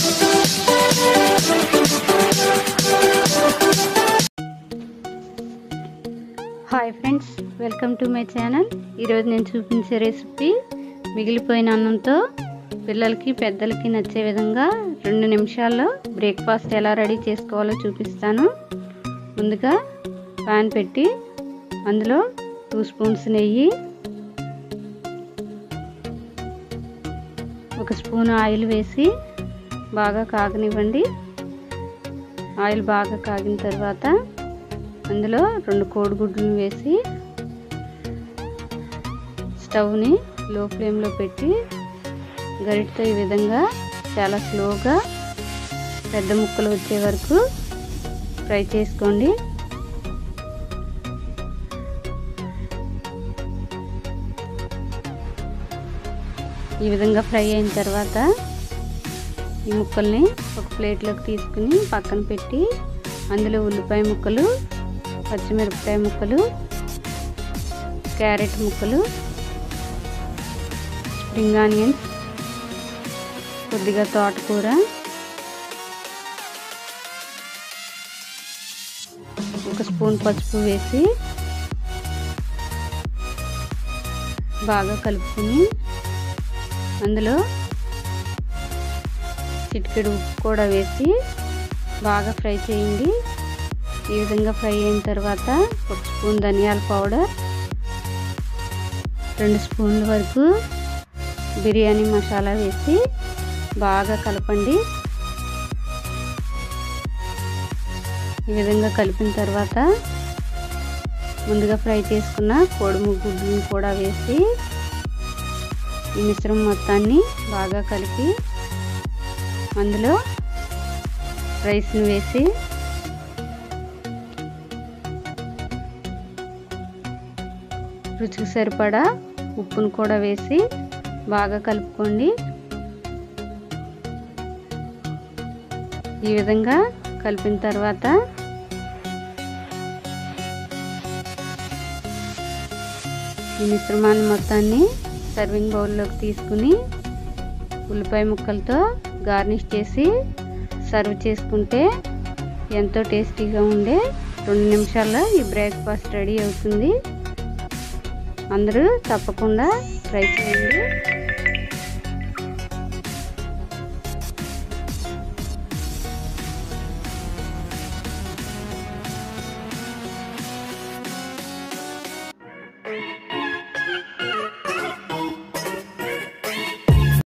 Hi friends, welcome to my channel. ఈరోజు నేను చూపించే రెసిపీ మిగిలిపోయిన అన్నంతో పిల్లలకి పెద్దలకి నచ్చే విధంగా 2 నిమిషాల్లో బ్రేక్ఫాస్ట్ ఎలా రెడీ చేసుకోవాలో చూపిస్తాను. ముందుగా పాన్ పెట్టి అందులో 2 స్పూన్స్ నెయ్యి, 1 స్పూన్ ఆయిల్ వేసి బాగా కాగనివ్వండి. ఆయిల్ బాగా కాగిన తర్వాత అందులో 2 కోడిగుడ్లను వేసి స్టవ్ని లో ఫ్లేమ్లో పెట్టి గరిటతో ఈ విధంగా చాలా స్లోగా పెద్ద ముక్కలు వచ్చే వరకు ఫ్రై చేసుకోండి. ఈ విధంగా ఫ్రై అయిన తర్వాత ఈ ముక్కల్ని ఒక ప్లేట్లోకి తీసుకుని పక్కన పెట్టి అందులో ఉల్లిపాయ ముక్కలు, పచ్చిమిరపకాయ ముక్కలు, క్యారెట్ ముక్కలు, స్ప్రింగ్ ఆనియన్స్, కొద్దిగా తోటకూర, 1 స్పూన్ పసుపు వేసి బాగా కలుపుకొని అందులో చిటికెడు ఉప్పు కూడా వేసి బాగా ఫ్రై చేయండి. ఈ విధంగా ఫ్రై అయిన తర్వాత 1 స్పూన్ ధనియాల పౌడర్, 2 స్పూన్ల వరకు బిర్యానీ మసాలా వేసి బాగా కలపండి. ఈ విధంగా కలిపిన తర్వాత ముందుగా ఫ్రై చేసుకున్న కోడిగుడ్లను కూడా వేసి ఈ మిశ్రమం మొత్తాన్ని బాగా కలిపి అందులో రైస్ని వేసి రుచికి సరిపడా ఉప్పును కూడా వేసి బాగా కలుపుకోండి. ఈ విధంగా కలిపిన తర్వాత ఈ మిశ్రమాన్ని మొత్తాన్ని సర్వింగ్ బౌల్లోకి తీసుకుని ఉల్లిపాయ ముక్కలతో గార్నిష్ చేసి సర్వ్ చేసుకుంటే ఎంతో టేస్టీగా ఉండే 2 నిమిషాల్లో ఈ బ్రేక్ఫాస్ట్ రెడీ అవుతుంది. అందరూ తప్పకుండా ట్రై చేయండి.